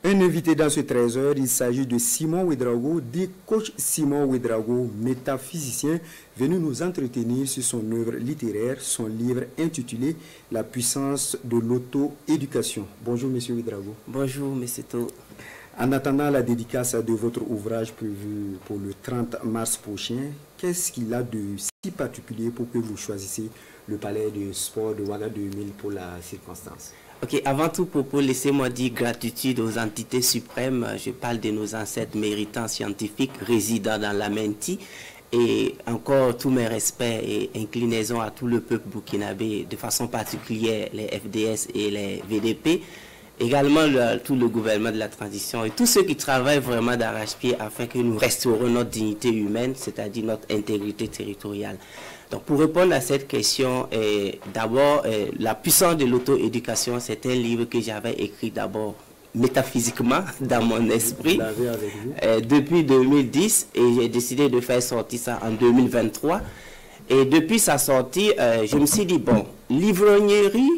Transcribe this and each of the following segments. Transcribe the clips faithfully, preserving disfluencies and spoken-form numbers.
Un invité dans ce treize heures, il s'agit de Simon Ouédraogo, dit coach Simon Ouédraogo, métaphysicien, venu nous entretenir sur son œuvre littéraire, son livre intitulé « La puissance de l'auto-éducation ». Bonjour, monsieur Ouédraogo. Bonjour, monsieur To. En attendant la dédicace de votre ouvrage prévu pour le trente mars prochain, qu'est-ce qu'il a de si particulier pour que vous choisissiez le palais de sport de Ouaga deux mille pour la circonstance? Ok, avant tout propos, laissez-moi dire gratitude aux entités suprêmes. Je parle de nos ancêtres méritants scientifiques résidant dans la Menti. Et encore tous mes respects et inclinaisons à tout le peuple burkinabé, de façon particulière les F D S et les V D P. Également le, tout le gouvernement de la transition et tous ceux qui travaillent vraiment d'arrache-pied afin que nous restaurons notre dignité humaine, c'est-à-dire notre intégrité territoriale. Donc pour répondre à cette question, eh, d'abord, eh, la puissance de l'auto-éducation, c'est un livre que j'avais écrit d'abord métaphysiquement dans mon esprit eh, depuis deux mille dix et j'ai décidé de faire sortir ça en deux mille vingt-trois. Et depuis sa sortie, eh, je me suis dit, bon, l'ivrognerie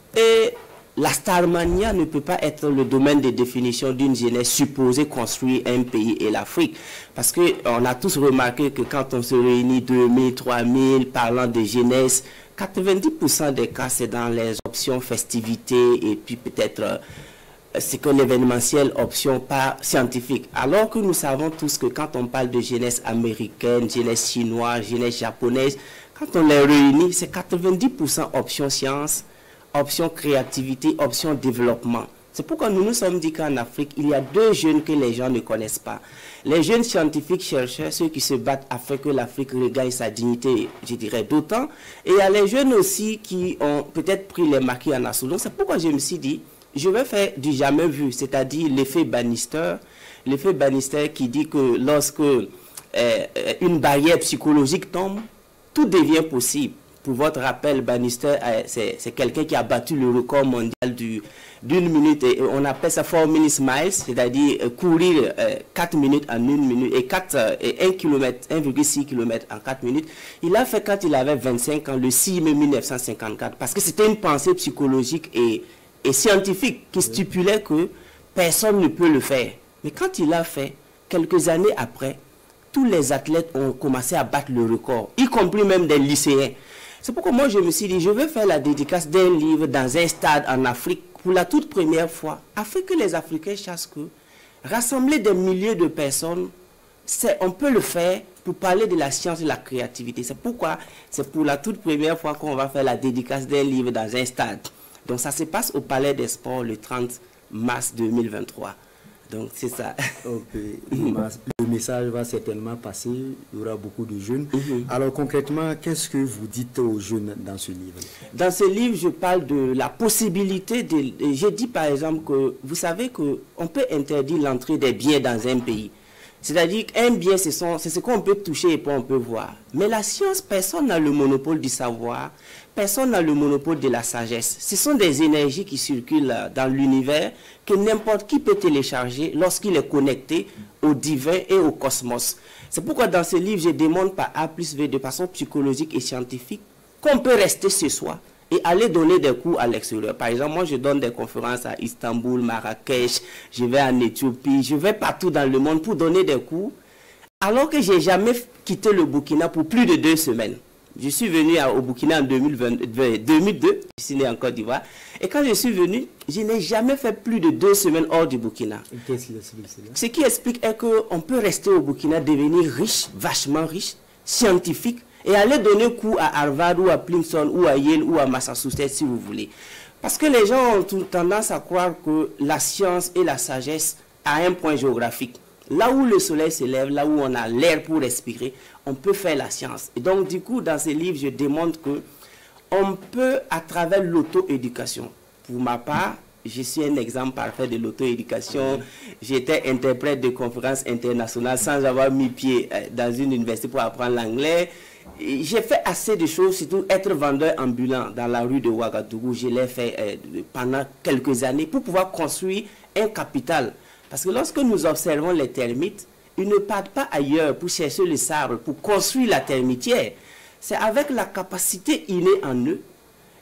et la starmania ne peut pas être le domaine de définition d'une jeunesse supposée construire un pays et l'Afrique. Parce qu'on a tous remarqué que quand on se réunit deux mille, trois mille, parlant de jeunesse, quatre-vingt-dix pour cent des cas, c'est dans les options festivités et puis peut-être euh, c'est que l'événementiel option pas scientifique. Alors que nous savons tous que quand on parle de jeunesse américaine, jeunesse chinoise, jeunesse japonaise, quand on les réunit, c'est quatre-vingt-dix pour cent option science, option créativité, option développement. C'est pourquoi nous nous sommes dit qu'en Afrique, il y a deux jeunes que les gens ne connaissent pas. Les jeunes scientifiques chercheurs, ceux qui se battent afin que l'Afrique regagne sa dignité, je dirais d'autant. Et il y a les jeunes aussi qui ont peut-être pris les maquis en assaut. Donc c'est pourquoi je me suis dit, je vais faire du jamais vu, c'est-à-dire l'effet Bannister. L'effet Bannister qui dit que lorsque euh, une barrière psychologique tombe, tout devient possible. Pour votre rappel, Bannister, c'est quelqu'un qui a battu le record mondial d'une minute. Et on appelle ça four minutes miles, c'est-à-dire euh, courir euh, quatre minutes en une minute et, quatre, euh, et un kilomètre, un virgule six kilomètres en quatre minutes. Il l'a fait quand il avait vingt-cinq ans, le six mai mille neuf cent cinquante-quatre, parce que c'était une pensée psychologique et, et scientifique qui stipulait que personne ne peut le faire. Mais quand il l'a fait, quelques années après, tous les athlètes ont commencé à battre le record, y compris même des lycéens. C'est pourquoi moi je me suis dit, je vais faire la dédicace d'un livre dans un stade en Afrique pour la toute première fois, afin que les Africains sachent que rassembler des milliers de personnes, on peut le faire pour parler de la science et de la créativité. C'est pourquoi c'est pour la toute première fois qu'on va faire la dédicace d'un livre dans un stade. Donc ça se passe au Palais des Sports le trente mars deux mille vingt-trois. Donc c'est ça. Okay. Le message va certainement passer, il y aura beaucoup de jeunes. Mm-hmm. Alors concrètement, qu'est-ce que vous dites aux jeunes dans ce livre? Dans ce livre, je parle de la possibilité de... Je dis par exemple que, vous savez qu'on peut interdire l'entrée des biens dans un pays. C'est-à-dire qu'un bien, c'est ce qu'on peut toucher et pas on peut voir. Mais la science, personne n'a le monopole du savoir, personne n'a le monopole de la sagesse. Ce sont des énergies qui circulent dans l'univers que n'importe qui peut télécharger lorsqu'il est connecté au divin et au cosmos. C'est pourquoi dans ce livre, je démontre par A plus V de façon psychologique et scientifique qu'on peut rester chez soi et aller donner des cours à l'extérieur. Par exemple, moi je donne des conférences à Istanbul, Marrakech, je vais en Éthiopie, je vais partout dans le monde pour donner des cours, alors que je n'ai jamais quitté le Burkina pour plus de deux semaines. Je suis venu au Burkina en deux mille vingt, deux mille deux, je suis né en Côte d'Ivoire, et quand je suis venu, je n'ai jamais fait plus de deux semaines hors du Burkina. Qu'est-ce qui explique cela? Ce qui explique est qu'on peut rester au Burkina, devenir riche, vachement riche, scientifique, et aller donner cours à Harvard ou à Princeton ou à Yale ou à Massachusetts si vous voulez. Parce que les gens ont tendance à croire que la science et la sagesse a un point géographique. Là où le soleil se lève, là où on a l'air pour respirer, on peut faire la science. Et donc du coup, dans ces livres, je démontre que on peut, à travers l'auto-éducation, pour ma part, je suis un exemple parfait de l'auto-éducation. J'étais interprète de conférences internationales sans avoir mis pied dans une université pour apprendre l'anglais. J'ai fait assez de choses, surtout être vendeur ambulant dans la rue de Ouagadougou. Je l'ai fait euh, pendant quelques années pour pouvoir construire un capital. Parce que lorsque nous observons les termites, ils ne partent pas ailleurs pour chercher le sable, pour construire la termitière. C'est avec la capacité innée en eux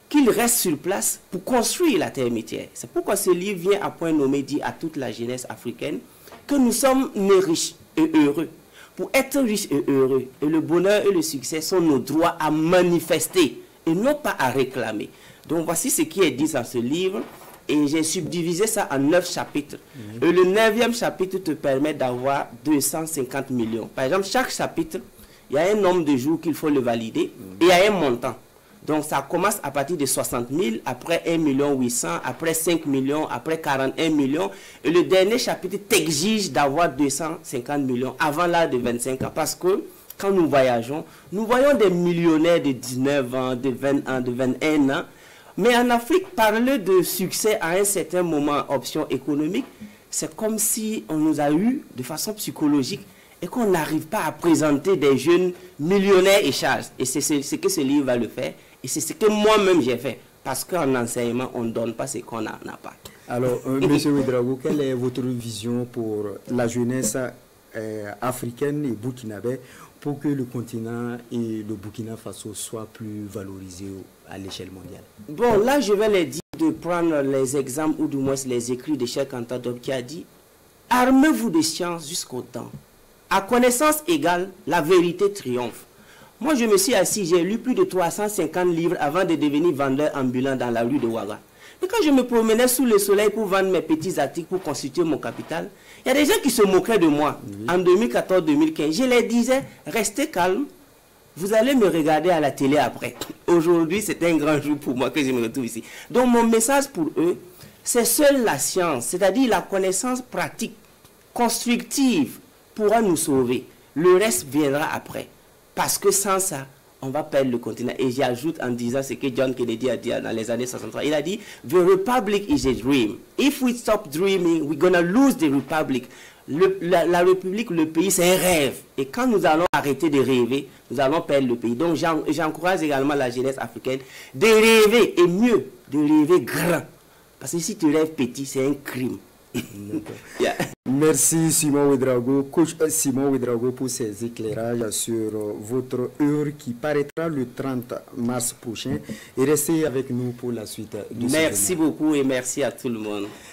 qu'ils restent sur place pour construire la terre métier. C'est pourquoi ce livre vient à point nommé, dit à toute la jeunesse africaine que nous sommes nés riches et heureux. Pour être riches et heureux, et le bonheur et le succès sont nos droits à manifester et non pas à réclamer. Donc voici ce qui est dit dans ce livre. Et j'ai subdivisé ça en neuf chapitres. Mmh. Et le neuvième chapitre te permet d'avoir deux cent cinquante millions. Par exemple, chaque chapitre, il y a un nombre de jours qu'il faut le valider. Mmh. Et il y a un montant. Donc ça commence à partir de soixante mille, après un million huit cents, après cinq millions, après quarante et un millions. Et le dernier chapitre t'exige d'avoir deux cent cinquante millions avant l'âge de vingt-cinq ans. Parce que quand nous voyageons, nous voyons des millionnaires de dix-neuf ans, de vingt ans, de vingt et un ans. Mais en Afrique, parler de succès à un certain moment, option économique, c'est comme si on nous a eu de façon psychologique et qu'on n'arrive pas à présenter des jeunes millionnaires et charges. Et c'est ce que ce livre va le faire. Et c'est ce que moi-même j'ai fait. Parce qu'en enseignement, on ne donne pas ce qu'on n'a pas. Alors, euh, M. Ouédraogo, quelle est votre vision pour la jeunesse euh, africaine et burkinabé pour que le continent et le Burkina Faso soient plus valorisés à l'échelle mondiale? Bon, là, je vais les dire de prendre les exemples ou du moins les écrits de Cheikh Anta Diop qui a dit « Armez-vous de science jusqu'au temps. À connaissance égale, la vérité triomphe. » Moi, je me suis assis, j'ai lu plus de trois cent cinquante livres avant de devenir vendeur ambulant dans la rue de Ouaga. Mais quand je me promenais sous le soleil pour vendre mes petits articles pour constituer mon capital, il y a des gens qui se moquaient de moi. Oui. En deux mille quatorze deux mille quinze, je leur disais, restez calme, vous allez me regarder à la télé après. Aujourd'hui, c'est un grand jour pour moi que je me retrouve ici. Donc mon message pour eux, c'est seule la science, c'est-à-dire la connaissance pratique, constructive, pourra nous sauver. Le reste viendra après. Parce que sans ça, on va perdre le continent. Et j'ajoute en disant ce que John Kennedy a dit dans les années soixante-trois. Il a dit, the republic is a dream. If we stop dreaming, we're gonna lose the republic. Le, la, la République, le pays, c'est un rêve. Et quand nous allons arrêter de rêver, nous allons perdre le pays. Donc j'encourage également la jeunesse africaine de rêver, et mieux, de rêver grand. Parce que si tu rêves petit, c'est un crime. Yeah. Merci Simon Ouédraogo, coach Simon Ouédraogo, pour ces éclairages sur votre œuvre qui paraîtra le trente mars prochain. Et restez avec nous pour la suite. De merci beaucoup et merci à tout le monde.